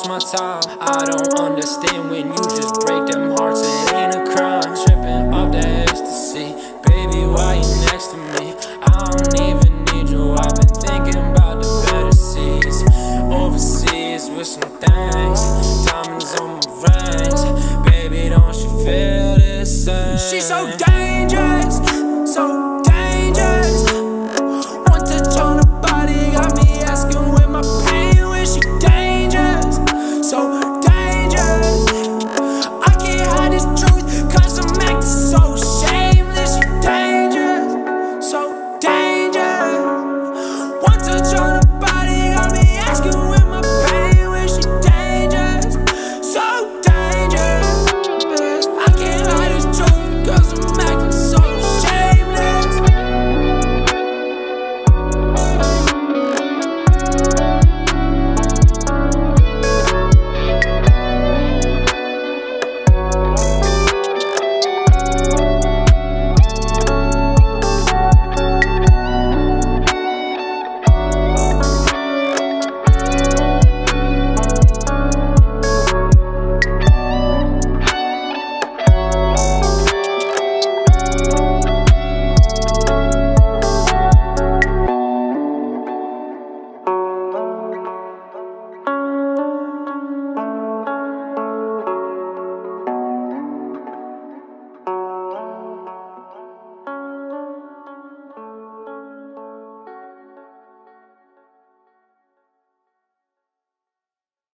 waste my time. I don't understand when you just break them hearts, it ain't a crime. Tripping off that ecstasy, baby, why you next to me? I don't even need you, I've been thinking about the better seas. Overseas with some things, diamonds on my rings. Baby, don't you feel the same? She's so